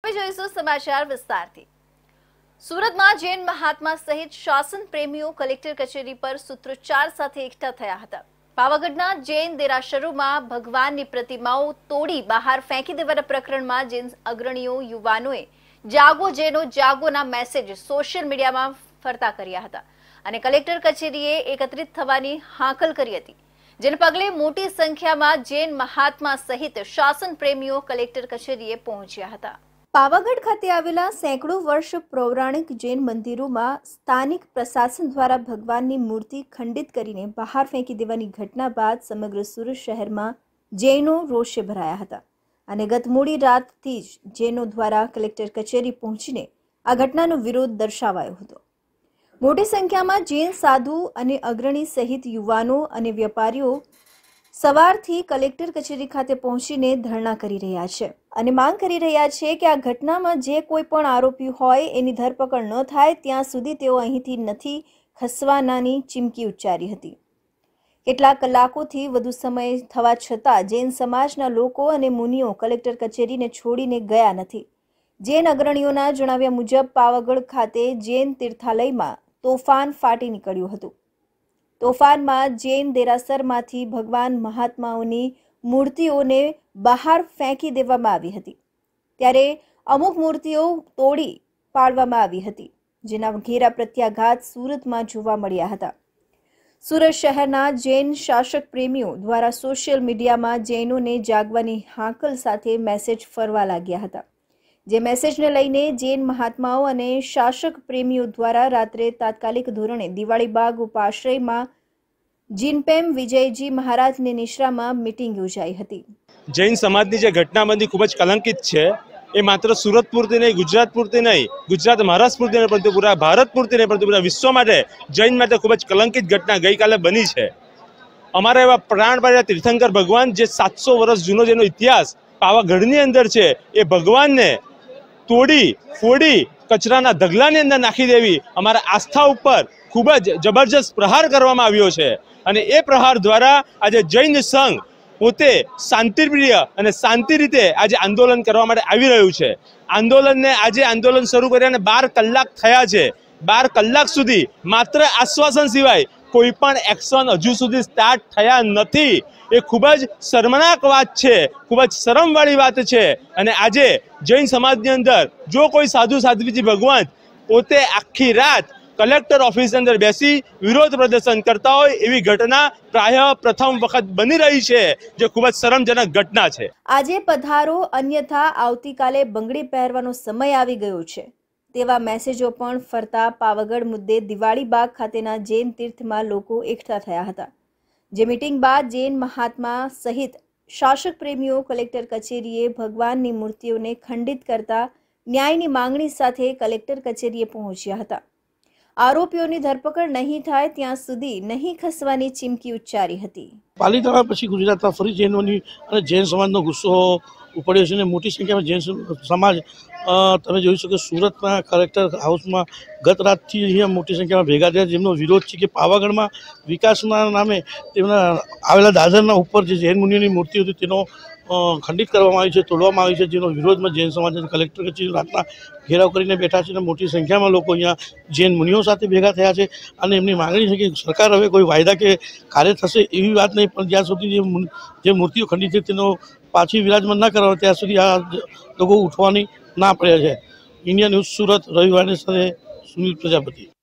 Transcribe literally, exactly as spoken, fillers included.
હવે જોઈશું સમાચાર વિસ્તારથી। સુરતમાં જૈન મહાત્મા સહિત શાસન પ્રેમીઓ કલેક્ટર કચેરી પર સૂત્રોચ્ચાર સાથે એકઠા થયા હતા। પાવાગઢના જૈન દેરાસરોમાં ભગવાનની પ્રતિમાઓ તોડી બહાર ફેંકી દેવાના પ્રકરણમાં જૈન અગ્રણીઓ યુવાનોએ જાગો જૈનો જાગોના મેસેજ સોશિયલ મીડિયામાં ફરતા કર્યા હતા અને કલેક્ટર કચેરીએ એકત્રિત થવાની હાકલ કરી હતી, જેને પગલે મોટી સંખ્યામાં જૈન મહાત્મા સહિત શાસન પ્રેમીઓ કલેક્ટર કચેરીએ પહોંચ્યા હતા। પાવાગઢ ખાતે આવેલા સેંકડો વર્ષ પૌરાણિક જૈન મંદિરોમાં સ્થાનિક પ્રશાસન દ્વારા ભગવાનની મૂર્તિ ખંડિત કરીને બહાર ફેંકી દેવાની ઘટના બાદ સમગ્ર સુરત શહેરમાં જૈનો રોષે ભરાયા હતા અને ગત મોડી રાતથી જ જૈનો દ્વારા કલેક્ટર કચેરી પહોંચીને આ ઘટનાનો વિરોધ દર્શાવાયો હતો। મોટી સંખ્યામાં જૈન સાધુ અને અગ્રણી સહિત યુવાનો અને વેપારીઓ સવારથી કલેક્ટર કચેરી ખાતે પહોંચીને ધરણા કરી રહ્યા છે અને માંગ કરી રહ્યા છે કે આ ઘટનામાં જે કોઈ પણ આરોપી હોય એની ધરપકડ ન થાય ત્યાં સુધી તેઓ અહીંથી નથી ખસવાનાની ચીમકી ઉચ્ચારી હતી। કેટલાક કલાકોથી વધુ સમય થવા છતાં જૈન સમાજના લોકો અને મુનિઓ કલેક્ટર કચેરીને છોડીને ગયા નથી। જૈન અગ્રણીઓના જણાવ્યા મુજબ પાવાગઢ ખાતે જૈન તીર્થાલયમાં તોફાન ફાટી નીકળ્યું હતું। તોફાનમાં જૈન દેરાસરમાંથી ભગવાન મહાત્માઓની મૂર્તિઓને બહાર ફેંકી દેવામાં આવી હતી, ત્યારે અમુક મૂર્તિઓ તોડી પાડવામાં આવી હતી, જેના ઘેરા પ્રત્યાઘાત સુરતમાં જોવા મળ્યા હતા। સુરત શહેરના જૈન શાસક પ્રેમીઓ દ્વારા સોશિયલ મીડિયામાં જૈનોને જાગવાની હાકલ સાથે મેસેજ ફરવા લાગ્યા હતા, જે મેસેજને લઈને જૈન મહાત્માઓ અને શાસક પ્રેમીઓ દ્વારા રાત્રે તાત્કાલિક ધોરણે દિવાળીબાગ ઉપાશ્રયમાં જીનપેમ વિજયજી મહારાજની નિશ્રામાં મીટિંગ યોજાઈ હતી। જૈન સમાજની જે ઘટના બની ખૂબ જ કલંકિત છે। એ માત્ર સુરત પૂરતી નહીં, ગુજરાત પૂરતી નહીં, ગુજરાત મહારાષ્ટ્ર પૂરતી નહીં, પરંતુ પૂરા ભારત પૂરતી નહીં, પરંતુ પૂરા વિશ્વ માટે જૈન માટે ખૂબ જ કલંકિત ઘટના ગઈકાલે બની છે। અમારા એવા પ્રાણપ્રિય તીર્થંકર ભગવાન, જે સાતસો વર્ષ જૂનો જેનો ઇતિહાસ પાવાગઢની અંદર છે, એ ભગવાનને તોડી ફોડી કચરાના ઢગલાની અંદર નાખી દેવી અમારા આસ્થા ઉપર ખૂબ જ જબરજસ્ત પ્રહાર કરવામાં આવ્યો છે અને એ પ્રહાર દ્વારા આજે જૈન સંઘ પોતે શાંતિપ્રિય અને શાંતિ રીતે આજે આંદોલન કરવા માટે આવી રહ્યું છે। આંદોલનને આજે આંદોલન શરૂ કર્યાને બાર કલાક થયા છે। બાર કલાક સુધી માત્ર આશ્વાસન સિવાય કોઈ પણ એક્શન હજુ સુધી સ્ટાર્ટ થયા નથી। એ ખૂબ જ શર્મનાક વાત છે, ખૂબ જ શરમવાળી વાત છે અને આજે જૈન સમાજની અંદર જો કોઈ સાધુ સાધ્વીજી ભગવાન પોતે આખી રાત કલેક્ટર ઓફિસ અંદર બેસી વિરોધ પ્રદર્શન કરતા હોય એવી ઘટના પ્રાય પ્રથમ વખત બની રહી છે, જે ખૂબ જ શરમજનક ઘટના છે। આજે પધારો અન્યથા આવતીકાલે બંગડી પહેરવાનો સમય આવી ગયો છે તેવા મેસેજો પણ ફરતા પાવાગઢ મુદ્દે દિવાળીબાગ ખાતેના જૈન તીર્થમાં લોકો એકઠા થયા હતા, જે મીટિંગ બાદ જૈન મહાત્મા સહિત શાસક પ્રેમીઓ કલેક્ટર કચેરીએ ભગવાનની મૂર્તિઓને ખંડિત કરતા ન્યાયની માંગણી સાથે કલેક્ટર કચેરીએ પહોંચ્યા હતા। આરોપીઓની ધરપકડ નહીં થાય ત્યાં સુધી નહીં ખસવાની ચીમકી ઉચ્ચારી હતી। પાલીતાણા પછી ગુજરાતમાં ફરી જૈનોની અને જૈન સમાજનો ગુસ્સો ઉપડ્યો છે અને મોટી સંખ્યામાં જૈન સમાજ તમે જોઈ શકો સુરતના કલેક્ટર હાઉસમાં ગત રાતથી અહીંયા મોટી સંખ્યામાં ભેગા થયા, જેમનો વિરોધ છે કે પાવાગઢમાં વિકાસના નામે તેમના આવેલા દાદરના ઉપર જે જૈન મુનિઓની મૂર્તિ હતી તેનો ખંડિત કરવામાં આવી છે, તોડવામાં આવી છે, જેનો વિરોધમાં જૈન સમાજ કલેક્ટર કચેરી રાતના ઘેરાવ કરીને બેઠા છે અને મોટી સંખ્યામાં લોકો અહીંયા જૈન મુનિઓ સાથે ભેગા થયા છે અને એમની માંગણી છે કે સરકાર હવે કોઈ વાયદા કે કાર્ય થશે એવી વાત નહીં, પણ જ્યાં સુધી જે મૂર્તિઓ ખંડિત છે તેનો પાછી વિરાજમાન ન કરાવે ત્યાં સુધી આ લોકો ઉઠવાની ના પડ્યા છે। ઇન્ડિયા ન્યૂઝ સુરત, રવિવારની સાથે સુનિલ પ્રજાપતિ।